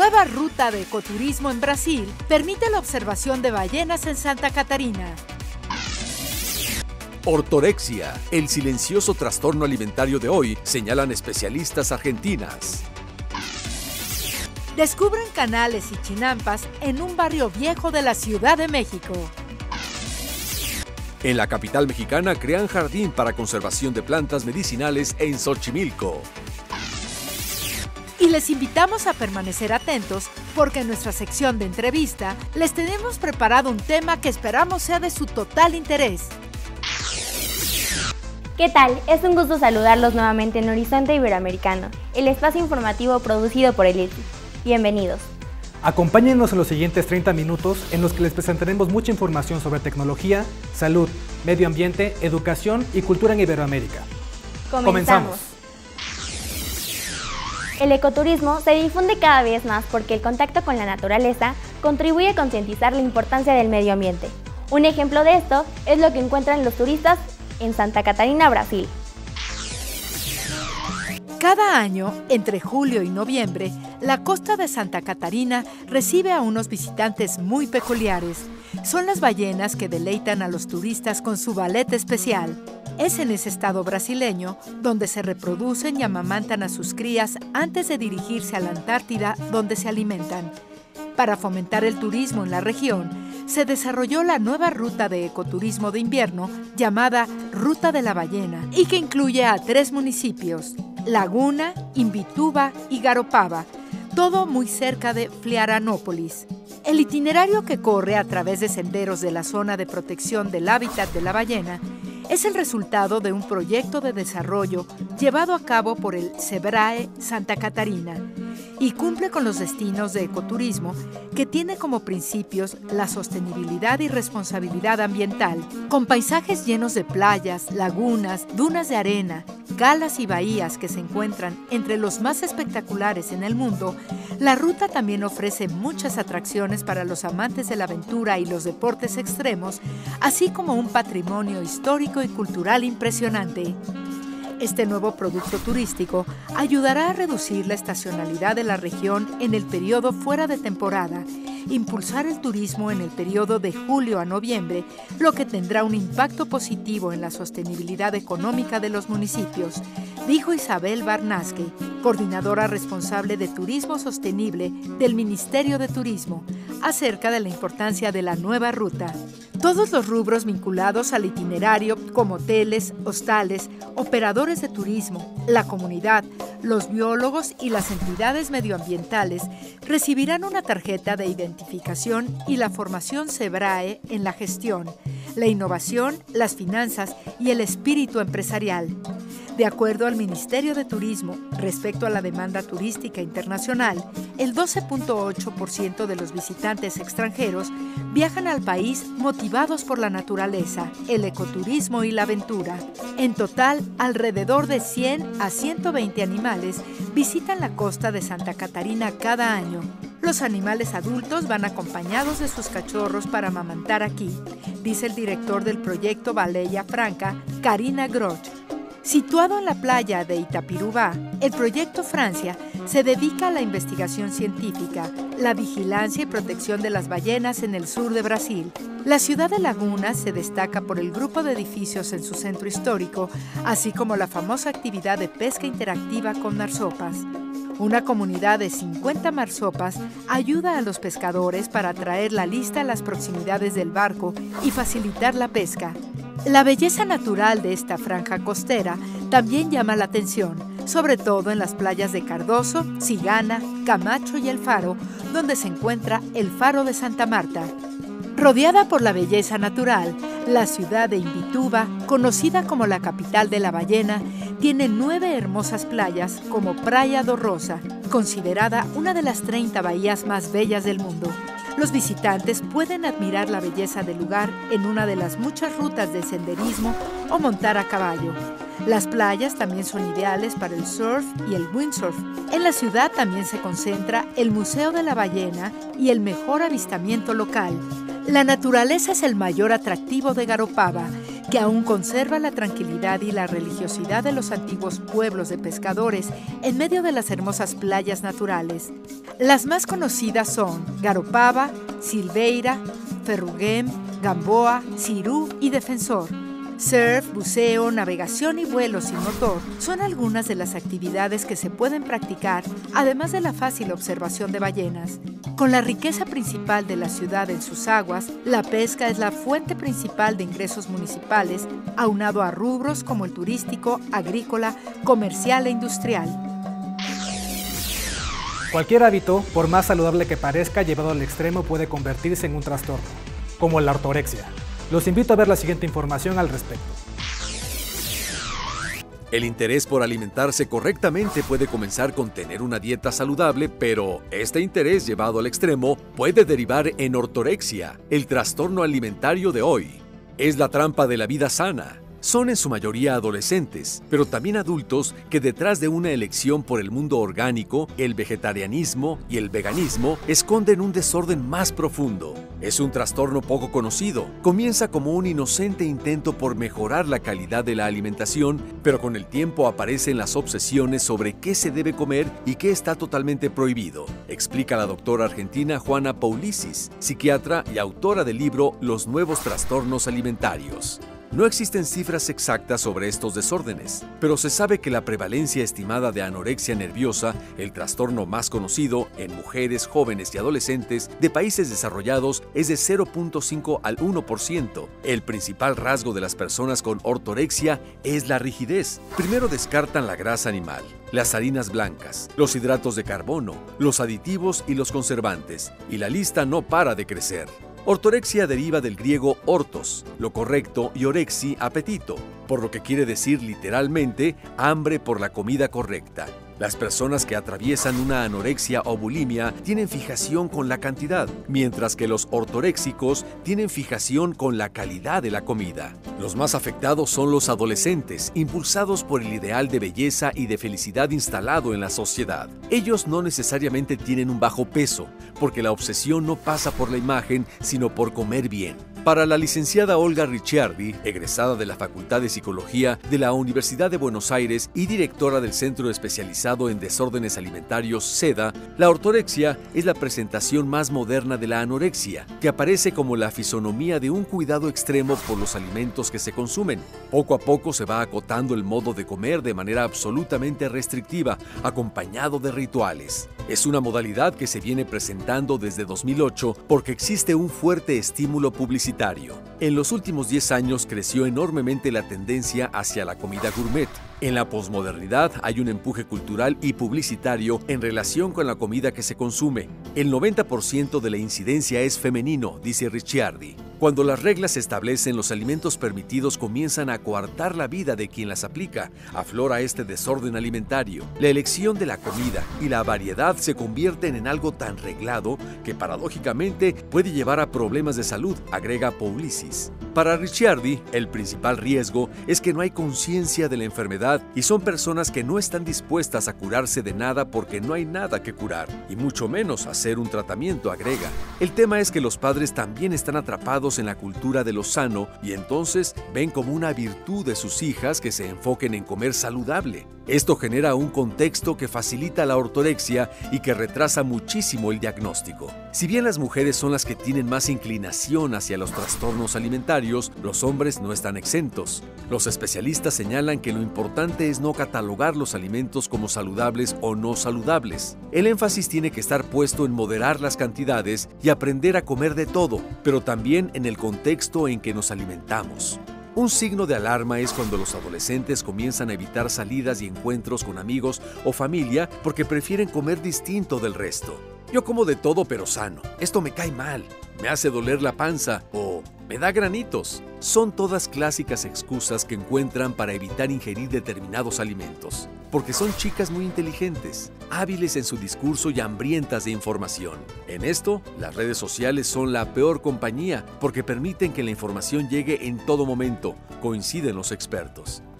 nueva ruta de ecoturismo en Brasil permite la observación de ballenas en Santa Catarina. Ortorexia, el silencioso trastorno alimentario de hoy, señalan especialistas argentinas. Descubren canales y chinampas en un barrio viejo de la Ciudad de México. En la capital mexicana crean jardín para conservación de plantas medicinales en Xochimilco. Y les invitamos a permanecer atentos porque en nuestra sección de entrevista les tenemos preparado un tema que esperamos sea de su total interés. ¿Qué tal? Es un gusto saludarlos nuevamente en Horizonte Iberoamericano, el espacio informativo producido por el ITI. Bienvenidos. Acompáñennos en los siguientes 30 minutos en los que les presentaremos mucha información sobre tecnología, salud, medio ambiente, educación y cultura en Iberoamérica. Comenzamos. El ecoturismo se difunde cada vez más porque el contacto con la naturaleza contribuye a concientizar la importancia del medio ambiente. Un ejemplo de esto es lo que encuentran los turistas en Santa Catarina, Brasil. Cada año, entre julio y noviembre, la costa de Santa Catarina recibe a unos visitantes muy peculiares. Son las ballenas que deleitan a los turistas con su ballet especial. Es en ese estado brasileño donde se reproducen y amamantan a sus crías antes de dirigirse a la Antártida, donde se alimentan. Para fomentar el turismo en la región, se desarrolló la nueva ruta de ecoturismo de invierno llamada Ruta de la Ballena y que incluye a 3 municipios: Laguna, Imbituba y Garopaba, todo muy cerca de Florianópolis. El itinerario, que corre a través de senderos de la zona de protección del hábitat de la ballena, es el resultado de un proyecto de desarrollo llevado a cabo por el SEBRAE Santa Catarina y cumple con los destinos de ecoturismo que tiene como principios la sostenibilidad y responsabilidad ambiental. Con paisajes llenos de playas, lagunas, dunas de arena, calas y bahías que se encuentran entre los más espectaculares en el mundo, la ruta también ofrece muchas atracciones para los amantes de la aventura y los deportes extremos, así como un patrimonio histórico y cultural impresionante. Este nuevo producto turístico ayudará a reducir la estacionalidad de la región en el periodo fuera de temporada, impulsar el turismo en el periodo de julio a noviembre, lo que tendrá un impacto positivo en la sostenibilidad económica de los municipios, dijo Isabel Barnasque, coordinadora responsable de Turismo Sostenible del Ministerio de Turismo, acerca de la importancia de la nueva ruta. Todos los rubros vinculados al itinerario, como hoteles, hostales, operadores de turismo, la comunidad, los biólogos y las entidades medioambientales recibirán una tarjeta de identificación y la formación SEBRAE en la gestión, la innovación, las finanzas y el espíritu empresarial. De acuerdo al Ministerio de Turismo, respecto a la demanda turística internacional, el 12.8% de los visitantes extranjeros viajan al país motivados por la naturaleza, el ecoturismo y la aventura. En total, alrededor de 100 a 120 animales visitan la costa de Santa Catarina cada año. Los animales adultos van acompañados de sus cachorros para amamantar aquí, dice el director del proyecto Baleia Franca, Karina Groch. Situado en la playa de Itapirubá, el Proyecto Francia se dedica a la investigación científica, la vigilancia y protección de las ballenas en el sur de Brasil. La ciudad de Laguna se destaca por el grupo de edificios en su centro histórico, así como la famosa actividad de pesca interactiva con marsopas. Una comunidad de 50 marsopas ayuda a los pescadores para traer la lista a las proximidades del barco y facilitar la pesca. La belleza natural de esta franja costera también llama la atención, sobre todo en las playas de Cardoso, Cigana, Camacho y El Faro, donde se encuentra el Faro de Santa Marta. Rodeada por la belleza natural, la ciudad de Imbituba, conocida como la capital de la ballena, tiene 9 hermosas playas como Praia do Rosa, considerada una de las 30 bahías más bellas del mundo. Los visitantes pueden admirar la belleza del lugar en una de las muchas rutas de senderismo o montar a caballo. Las playas también son ideales para el surf y el windsurf. En la ciudad también se concentra el Museo de la Ballena y el mejor avistamiento local. La naturaleza es el mayor atractivo de Garopaba, que aún conserva la tranquilidad y la religiosidad de los antiguos pueblos de pescadores en medio de las hermosas playas naturales. Las más conocidas son Garopaba, Silveira, Ferrugem, Gamboa, Cirú y Defensor. Surf, buceo, navegación y vuelo sin motor son algunas de las actividades que se pueden practicar, además de la fácil observación de ballenas. Con la riqueza principal de la ciudad en sus aguas, la pesca es la fuente principal de ingresos municipales, aunado a rubros como el turístico, agrícola, comercial e industrial. Cualquier hábito, por más saludable que parezca, llevado al extremo puede convertirse en un trastorno, como la ortorexia. Los invito a ver la siguiente información al respecto. El interés por alimentarse correctamente puede comenzar con tener una dieta saludable, pero este interés llevado al extremo puede derivar en ortorexia, el trastorno alimentario de hoy. Es la trampa de la vida sana. Son en su mayoría adolescentes, pero también adultos que detrás de una elección por el mundo orgánico, el vegetarianismo y el veganismo esconden un desorden más profundo. Es un trastorno poco conocido. Comienza como un inocente intento por mejorar la calidad de la alimentación, pero con el tiempo aparecen las obsesiones sobre qué se debe comer y qué está totalmente prohibido, explica la doctora argentina Juana Poulicis, psiquiatra y autora del libro Los nuevos trastornos alimentarios. No existen cifras exactas sobre estos desórdenes, pero se sabe que la prevalencia estimada de anorexia nerviosa, el trastorno más conocido en mujeres, jóvenes y adolescentes de países desarrollados, es de 0.5 al 1%. El principal rasgo de las personas con ortorexia es la rigidez. Primero descartan la grasa animal, las harinas blancas, los hidratos de carbono, los aditivos y los conservantes, y la lista no para de crecer. Ortorexia deriva del griego ortos, lo correcto, y orexi, apetito, por lo que quiere decir literalmente hambre por la comida correcta. Las personas que atraviesan una anorexia o bulimia tienen fijación con la cantidad, mientras que los ortoréxicos tienen fijación con la calidad de la comida. Los más afectados son los adolescentes, impulsados por el ideal de belleza y de felicidad instalado en la sociedad. Ellos no necesariamente tienen un bajo peso, porque la obsesión no pasa por la imagen, sino por comer bien. Para la licenciada Olga Ricciardi, egresada de la Facultad de Psicología de la Universidad de Buenos Aires y directora del Centro Especializado en Desórdenes Alimentarios SEDA, la ortorexia es la presentación más moderna de la anorexia, que aparece como la fisonomía de un cuidado extremo por los alimentos que se consumen. Poco a poco se va acotando el modo de comer de manera absolutamente restrictiva, acompañado de rituales. Es una modalidad que se viene presentando desde 2008 porque existe un fuerte estímulo publicitario. En los últimos 10 años creció enormemente la tendencia hacia la comida gourmet. En la posmodernidad hay un empuje cultural y publicitario en relación con la comida que se consume. El 90% de la incidencia es femenino, dice Ricciardi. Cuando las reglas se establecen, los alimentos permitidos comienzan a coartar la vida de quien las aplica. Aflora este desorden alimentario. La elección de la comida y la variedad se convierten en algo tan reglado que paradójicamente puede llevar a problemas de salud, agrega Poulicis. Para Ricciardi, el principal riesgo es que no hay conciencia de la enfermedad y son personas que no están dispuestas a curarse de nada porque no hay nada que curar, y mucho menos hacer un tratamiento, agrega. El tema es que los padres también están atrapados en la cultura de lo sano y entonces ven como una virtud de sus hijas que se enfoquen en comer saludable. Esto genera un contexto que facilita la ortorexia y que retrasa muchísimo el diagnóstico. Si bien las mujeres son las que tienen más inclinación hacia los trastornos alimentarios, los hombres no están exentos. Los especialistas señalan que lo importante es no catalogar los alimentos como saludables o no saludables. El énfasis tiene que estar puesto en moderar las cantidades y aprender a comer de todo, pero también en el contexto en que nos alimentamos. Un signo de alarma es cuando los adolescentes comienzan a evitar salidas y encuentros con amigos o familia porque prefieren comer distinto del resto. Yo como de todo pero sano, esto me cae mal, me hace doler la panza o me da granitos. Son todas clásicas excusas que encuentran para evitar ingerir determinados alimentos, porque son chicas muy inteligentes, hábiles en su discurso y hambrientas de información. En esto, las redes sociales son la peor compañía porque permiten que la información llegue en todo momento, coinciden los expertos.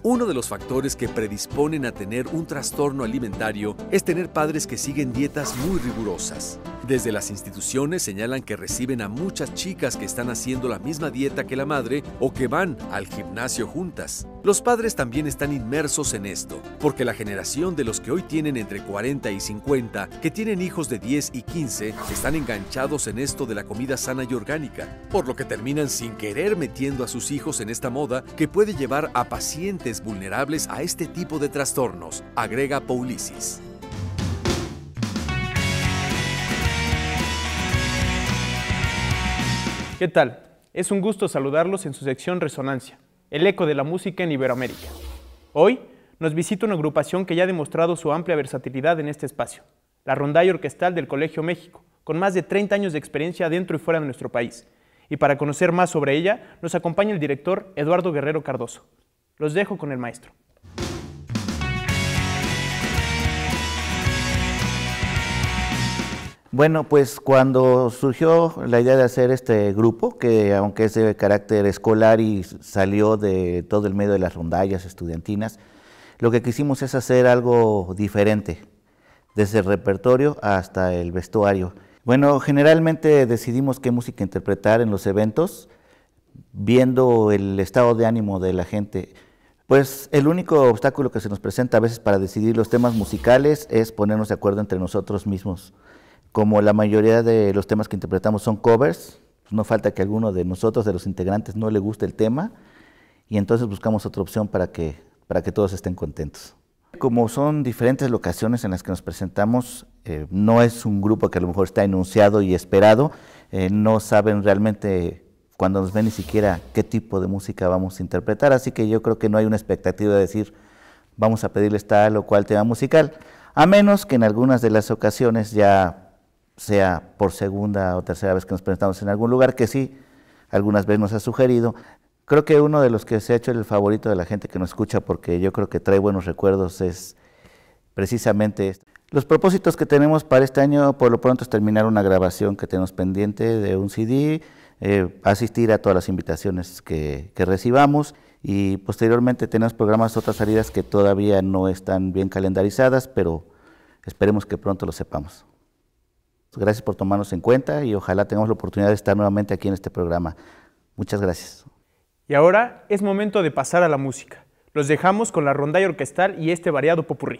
Uno de los factores que predisponen a tener un trastorno alimentario es tener padres que siguen dietas muy rigurosas. Desde las instituciones señalan que reciben a muchas chicas que están haciendo la misma dieta que la madre o que van al gimnasio juntas. Los padres también están inmersos en esto, porque la generación de los que hoy tienen entre 40 y 50, que tienen hijos de 10 y 15, están enganchados en esto de la comida sana y orgánica, por lo que terminan sin querer metiendo a sus hijos en esta moda que puede llevar a pacientes vulnerables a este tipo de trastornos, agrega Poulicis. ¿Qué tal? Es un gusto saludarlos en su sección Resonancia, el eco de la música en Iberoamérica. Hoy nos visita una agrupación que ya ha demostrado su amplia versatilidad en este espacio, la Rondalla Orquestal del Colegio México, con más de 30 años de experiencia dentro y fuera de nuestro país. Y para conocer más sobre ella, nos acompaña el director Eduardo Guerrero Cardoso. Los dejo con el maestro. Bueno, pues cuando surgió la idea de hacer este grupo, que aunque es de carácter escolar y salió de todo el medio de las rondallas estudiantinas, lo que quisimos es hacer algo diferente, desde el repertorio hasta el vestuario. Bueno, generalmente decidimos qué música interpretar en los eventos, viendo el estado de ánimo de la gente. Pues el único obstáculo que se nos presenta a veces para decidir los temas musicales es ponernos de acuerdo entre nosotros mismos. Como la mayoría de los temas que interpretamos son covers, pues no falta que a alguno de nosotros, de los integrantes, no le guste el tema, y entonces buscamos otra opción para que todos estén contentos. Como son diferentes locaciones en las que nos presentamos, no es un grupo que a lo mejor está enunciado y esperado, no saben realmente cuando nos ven ni siquiera qué tipo de música vamos a interpretar, así que yo creo que no hay una expectativa de decir vamos a pedirles tal o cual tema musical, a menos que en algunas de las ocasiones ya sea por segunda o tercera vez que nos presentamos en algún lugar, que sí, algunas veces nos ha sugerido. Creo que uno de los que se ha hecho el favorito de la gente que nos escucha, porque yo creo que trae buenos recuerdos, es precisamente esto. Los propósitos que tenemos para este año, por lo pronto, es terminar una grabación que tenemos pendiente de un CD, asistir a todas las invitaciones que recibamos, y posteriormente tenemos programas, otras salidas que todavía no están bien calendarizadas, pero esperemos que pronto lo sepamos. Gracias por tomarnos en cuenta y ojalá tengamos la oportunidad de estar nuevamente aquí en este programa. Muchas gracias. Y ahora es momento de pasar a la música. Los dejamos con la Rondalla Orquestal y este variado popurrí.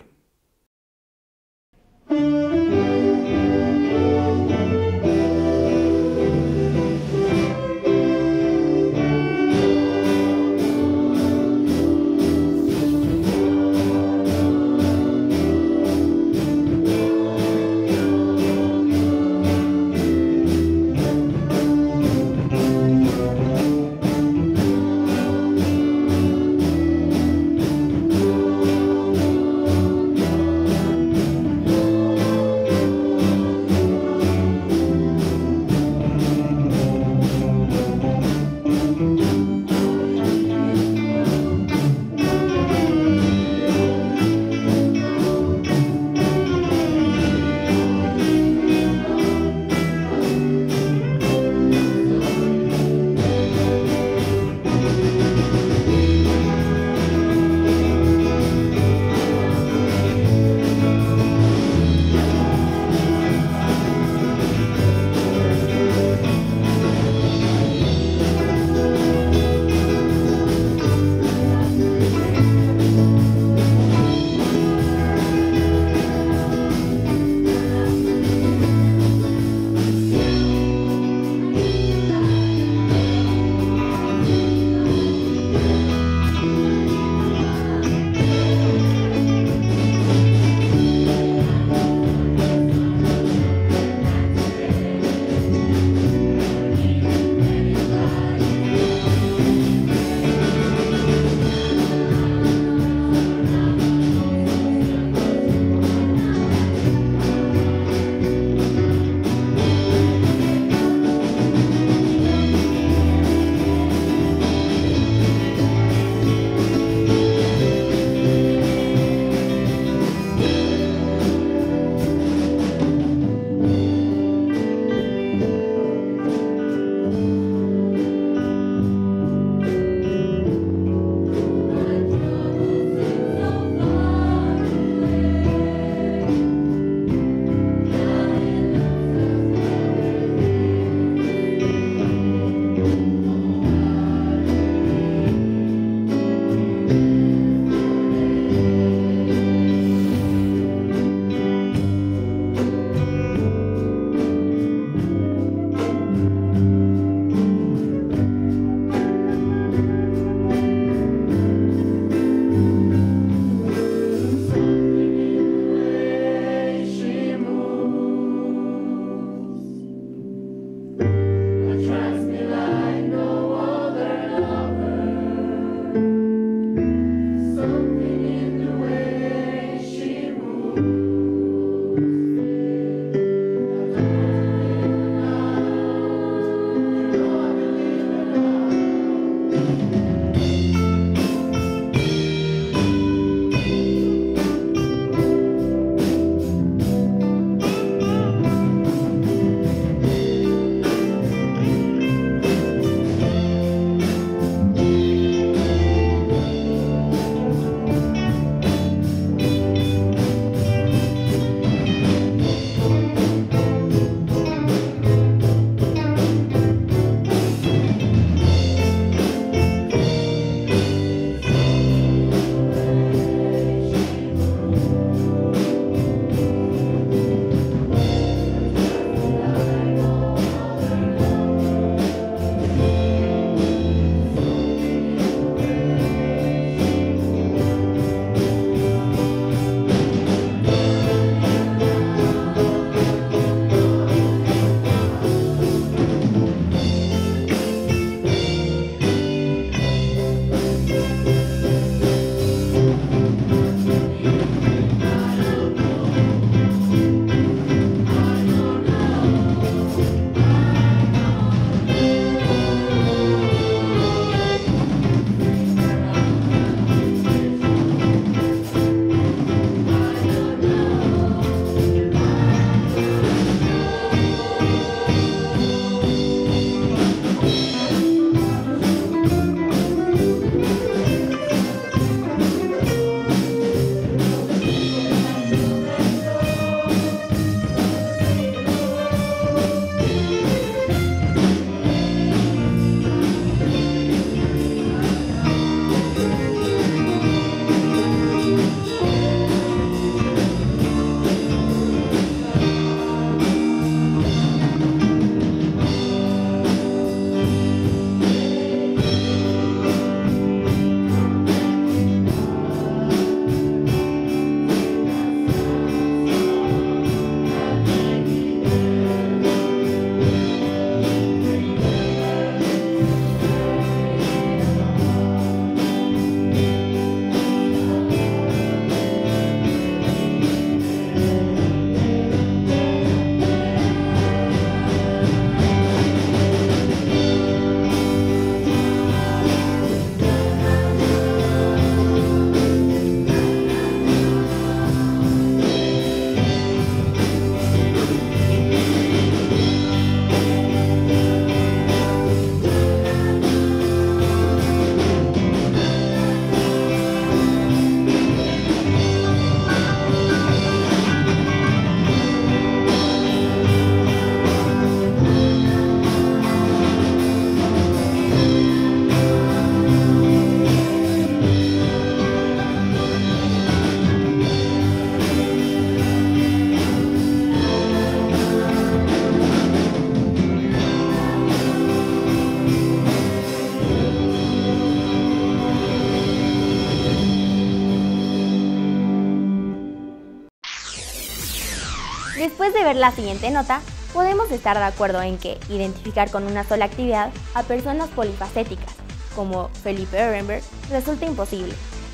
Después de ver la siguiente nota, podemos estar de acuerdo en que identificar con una sola actividad a personas polifacéticas, como Felipe Ehrenberg, resulta imposible.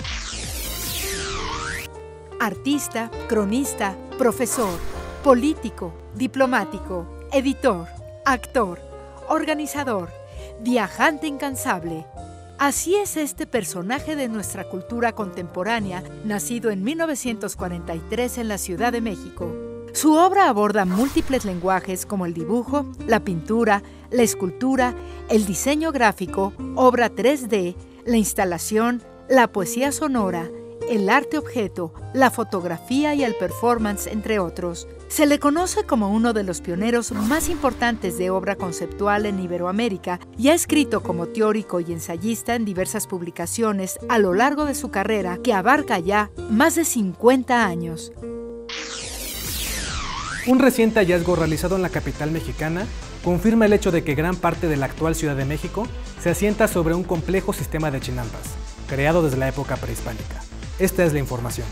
Artista, cronista, profesor, político, diplomático, editor, actor, organizador, viajante incansable. Así es este personaje de nuestra cultura contemporánea, nacido en 1943 en la Ciudad de México. Su obra aborda múltiples lenguajes como el dibujo, la pintura, la escultura, el diseño gráfico, obra 3D, la instalación, la poesía sonora, el arte objeto, la fotografía y el performance, entre otros. Se le conoce como uno de los pioneros más importantes de obra conceptual en Iberoamérica y ha escrito como teórico y ensayista en diversas publicaciones a lo largo de su carrera, que abarca ya más de 50 años. Un reciente hallazgo realizado en la capital mexicana confirma el hecho de que gran parte de la actual Ciudad de México se asienta sobre un complejo sistema de chinampas, creado desde la época prehispánica. Esta es la información.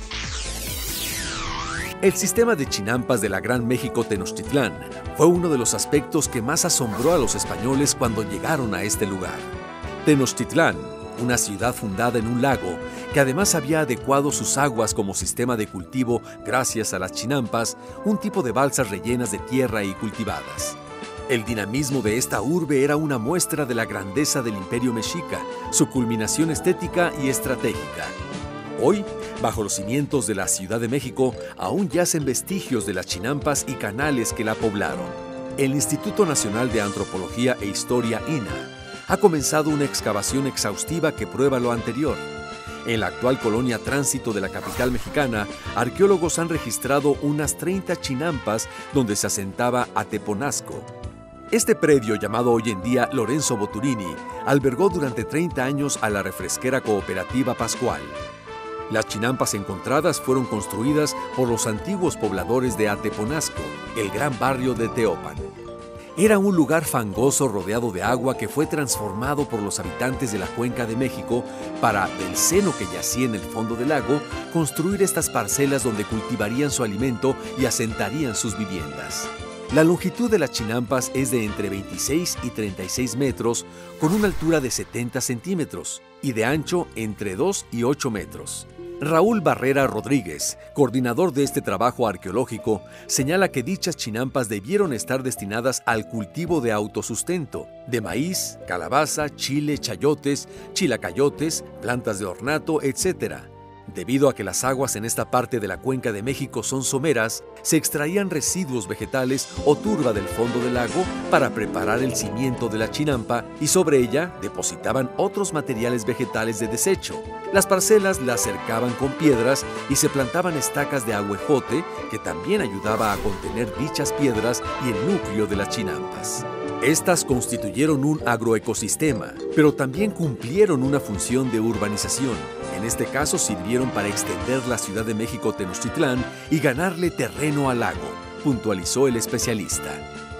El sistema de chinampas de la Gran México Tenochtitlán fue uno de los aspectos que más asombró a los españoles cuando llegaron a este lugar. Tenochtitlán, una ciudad fundada en un lago, que además había adecuado sus aguas como sistema de cultivo gracias a las chinampas, un tipo de balsas rellenas de tierra y cultivadas. El dinamismo de esta urbe era una muestra de la grandeza del Imperio Mexica, su culminación estética y estratégica. Hoy, bajo los cimientos de la Ciudad de México, aún yacen vestigios de las chinampas y canales que la poblaron. El Instituto Nacional de Antropología e Historia, INAH, ha comenzado una excavación exhaustiva que prueba lo anterior. En la actual colonia Tránsito de la capital mexicana, arqueólogos han registrado unas 30 chinampas donde se asentaba Ateponazco. Este predio, llamado hoy en día Lorenzo Boturini, albergó durante 30 años a la refresquera cooperativa Pascual. Las chinampas encontradas fueron construidas por los antiguos pobladores de Ateponazco, el gran barrio de Teopan. Era un lugar fangoso rodeado de agua que fue transformado por los habitantes de la Cuenca de México para, del seno que yacía en el fondo del lago, construir estas parcelas donde cultivarían su alimento y asentarían sus viviendas. La longitud de las chinampas es de entre 26 y 36 metros, con una altura de 70 centímetros y de ancho entre 2 y 8 metros. Raúl Barrera Rodríguez, coordinador de este trabajo arqueológico, señala que dichas chinampas debieron estar destinadas al cultivo de autosustento, de maíz, calabaza, chile, chayotes, chilacayotes, plantas de ornato, etc. Debido a que las aguas en esta parte de la Cuenca de México son someras, se extraían residuos vegetales o turba del fondo del lago para preparar el cimiento de la chinampa y sobre ella depositaban otros materiales vegetales de desecho. Las parcelas las cercaban con piedras y se plantaban estacas de ahuejote que también ayudaba a contener dichas piedras y el núcleo de las chinampas. Estas constituyeron un agroecosistema, pero también cumplieron una función de urbanización. En este caso sirvieron para extender la Ciudad de México Tenochtitlán y ganarle terreno al lago, puntualizó el especialista.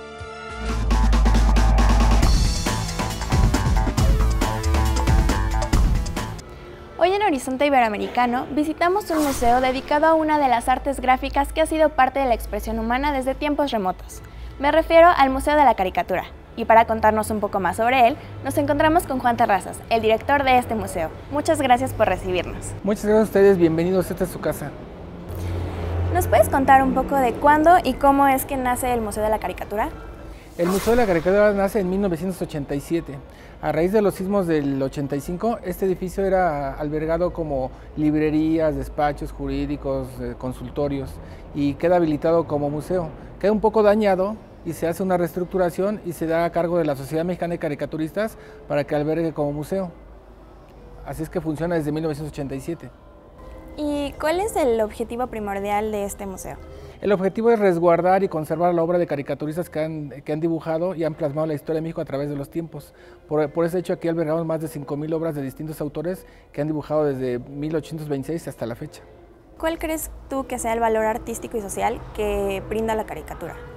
Hoy en Horizonte Iberoamericano visitamos un museo dedicado a una de las artes gráficas que ha sido parte de la expresión humana desde tiempos remotos. Me refiero al Museo de la Caricatura. Y para contarnos un poco más sobre él, nos encontramos con Juan Terrazas, el director de este museo. Muchas gracias por recibirnos. Muchas gracias a ustedes, bienvenidos, esta es su casa. ¿Nos puedes contar un poco de cuándo y cómo es que nace el Museo de la Caricatura? El Museo de la Caricatura nace en 1987. A raíz de los sismos del 85, este edificio era albergado como librerías, despachos jurídicos, consultorios, y queda habilitado como museo. Queda un poco dañado y se hace una reestructuración y se da a cargo de la Sociedad Mexicana de Caricaturistas para que albergue como museo. Así es que funciona desde 1987. ¿Y cuál es el objetivo primordial de este museo? El objetivo es resguardar y conservar la obra de caricaturistas que han dibujado y han plasmado la historia de México a través de los tiempos. Por ese hecho, aquí albergamos más de 5,000 obras de distintos autores que han dibujado desde 1826 hasta la fecha. ¿Cuál crees tú que sea el valor artístico y social que brinda la caricatura?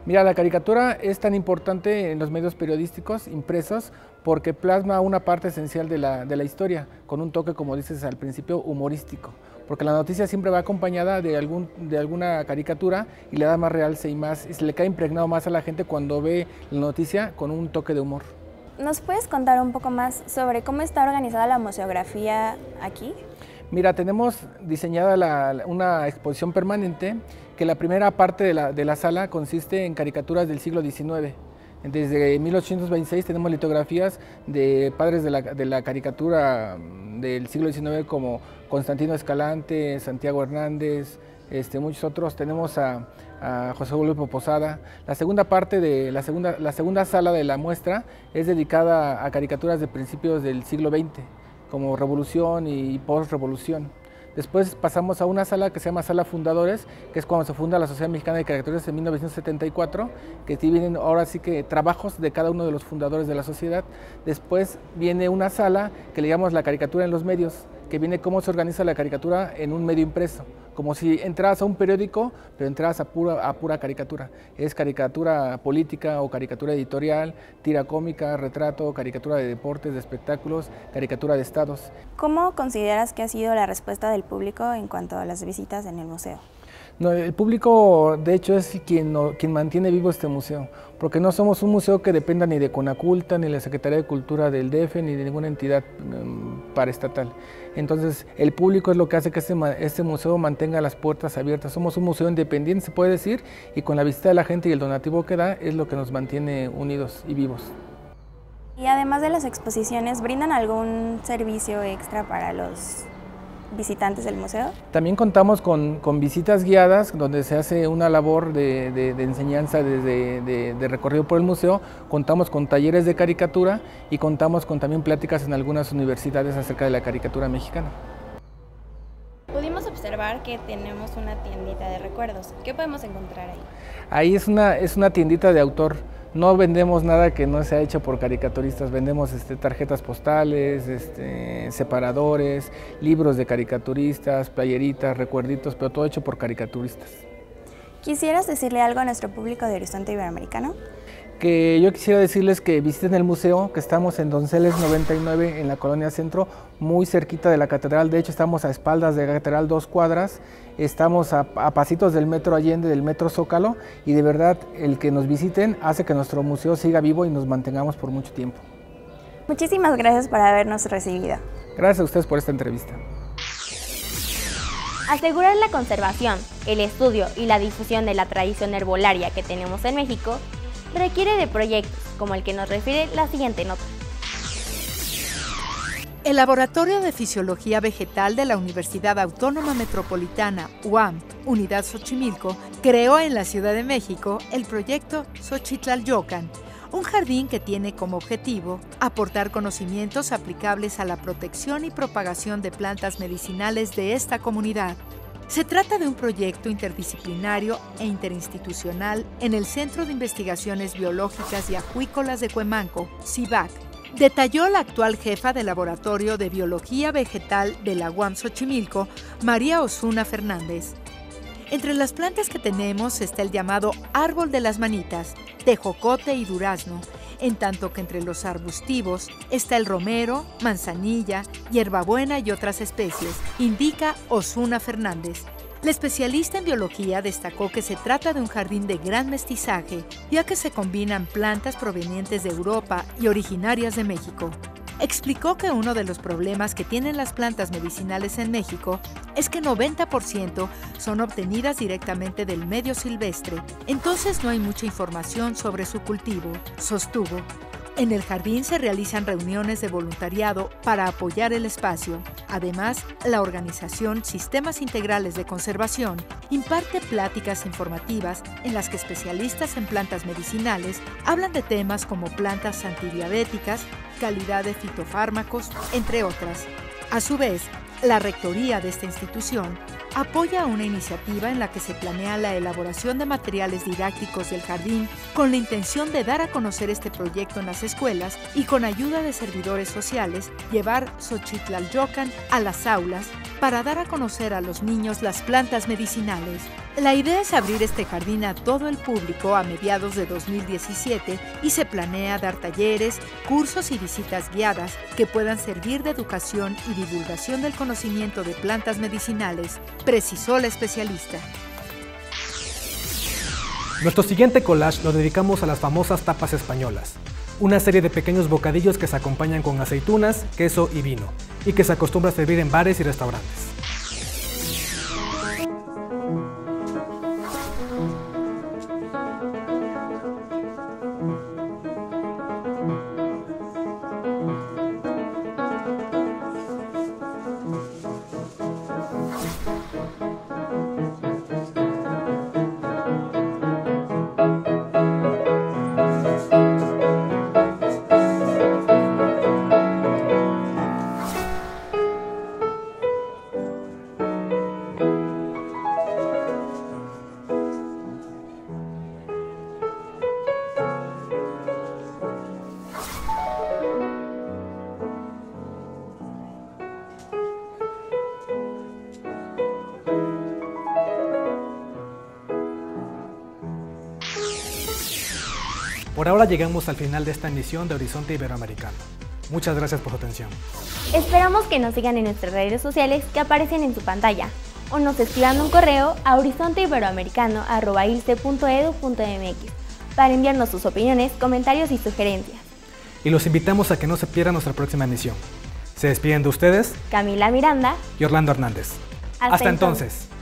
Mira, la caricatura es tan importante en los medios periodísticos impresos porque plasma una parte esencial de la historia, con un toque, como dices al principio, humorístico. Porque la noticia siempre va acompañada de alguna caricatura y le da más realce y se le cae impregnado más a la gente cuando ve la noticia con un toque de humor. ¿Nos puedes contar un poco más sobre cómo está organizada la museografía aquí? Mira, tenemos diseñada una exposición permanente que la primera parte de la sala consiste en caricaturas del siglo XIX. Desde 1826 tenemos litografías de padres de la caricatura del siglo XIX como Constantino Escalante, Santiago Hernández, muchos otros. Tenemos a José Luis Posada. La segunda parte de la segunda sala de la muestra es dedicada a caricaturas de principios del siglo XX, como Revolución y Post-Revolución. Después pasamos a una sala que se llama Sala Fundadores, que es cuando se funda la Sociedad Mexicana de Caricaturistas en 1974, que vienen ahora sí que trabajos de cada uno de los fundadores de la sociedad. Después viene una sala que le llamamos la caricatura en los medios, que viene cómo se organiza la caricatura en un medio impreso, como si entraras a un periódico, pero entraras a pura caricatura. Es caricatura política o caricatura editorial, tira cómica, retrato, caricatura de deportes, de espectáculos, caricatura de estados. ¿Cómo consideras que ha sido la respuesta del público en cuanto a las visitas en el museo? No, el público, de hecho, es quien mantiene vivo este museo, porque no somos un museo que dependa ni de Conaculta, ni de la Secretaría de Cultura del DF, ni de ninguna entidad paraestatal. Entonces, el público es lo que hace que este museo mantenga las puertas abiertas. Somos un museo independiente, se puede decir, y con la visita de la gente y el donativo que da, es lo que nos mantiene unidos y vivos. Y además de las exposiciones, ¿brindan algún servicio extra para los visitantes del museo? También contamos con visitas guiadas, donde se hace una labor de enseñanza de recorrido por el museo. Contamos con talleres de caricatura y contamos con también pláticas en algunas universidades acerca de la caricatura mexicana. Pudimos observar que tenemos una tiendita de recuerdos. ¿Qué podemos encontrar ahí? Ahí es una tiendita de autor. No vendemos nada que no sea hecho por caricaturistas, vendemos tarjetas postales, separadores, libros de caricaturistas, playeritas, recuerditos, pero todo hecho por caricaturistas. ¿Quisieras decirle algo a nuestro público de Horizonte Iberoamericano? Que yo quisiera decirles que visiten el museo, que estamos en Donceles 99 en la Colonia Centro, muy cerquita de la catedral. De hecho, estamos a espaldas de la catedral, 2 cuadras, estamos a pasitos del metro Allende, del metro Zócalo, y de verdad el que nos visiten hace que nuestro museo siga vivo y nos mantengamos por mucho tiempo. Muchísimas gracias por habernos recibido. Gracias a ustedes por esta entrevista. Asegurar la conservación, el estudio y la difusión de la tradición herbolaria que tenemos en México requiere de proyectos como el que nos refiere la siguiente nota. El Laboratorio de Fisiología Vegetal de la Universidad Autónoma Metropolitana, UAM, Unidad Xochimilco, creó en la Ciudad de México el proyecto Xochitlalyocan, un jardín que tiene como objetivo aportar conocimientos aplicables a la protección y propagación de plantas medicinales de esta comunidad. Se trata de un proyecto interdisciplinario e interinstitucional en el Centro de Investigaciones Biológicas y Acuícolas de Cuemanco, CIBAC, detalló la actual jefa del Laboratorio de Biología Vegetal de la UAM Xochimilco, María Osuna Fernández. Entre las plantas que tenemos está el llamado árbol de las manitas, tejocote y durazno, en tanto que entre los arbustivos está el romero, manzanilla, hierbabuena y otras especies, indica Osuna Fernández. La especialista en biología destacó que se trata de un jardín de gran mestizaje, ya que se combinan plantas provenientes de Europa y originarias de México. Explicó que uno de los problemas que tienen las plantas medicinales en México es que 90% son obtenidas directamente del medio silvestre, entonces no hay mucha información sobre su cultivo, sostuvo. En el jardín se realizan reuniones de voluntariado para apoyar el espacio. Además, la organización Sistemas Integrales de Conservación imparte pláticas informativas en las que especialistas en plantas medicinales hablan de temas como plantas antidiabéticas, calidad de fitofármacos, entre otras. A su vez, la rectoría de esta institución apoya una iniciativa en la que se planea la elaboración de materiales didácticos del jardín con la intención de dar a conocer este proyecto en las escuelas y con ayuda de servidores sociales llevar Xochitlalyocan a las aulas para dar a conocer a los niños las plantas medicinales. La idea es abrir este jardín a todo el público a mediados de 2017 y se planea dar talleres, cursos y visitas guiadas que puedan servir de educación y divulgación del conocimiento de plantas medicinales, precisó la especialista. Nuestro siguiente collage lo dedicamos a las famosas tapas españolas, una serie de pequeños bocadillos que se acompañan con aceitunas, queso y vino, y que se acostumbra a servir en bares y restaurantes. Por ahora llegamos al final de esta emisión de Horizonte Iberoamericano. Muchas gracias por su atención. Esperamos que nos sigan en nuestras redes sociales que aparecen en su pantalla o nos escriban un correo a horizonteiberoamericano@ilce.edu.mx para enviarnos sus opiniones, comentarios y sugerencias. Y los invitamos a que no se pierdan nuestra próxima emisión. Se despiden de ustedes Camila Miranda y Orlando Hernández. Hasta entonces.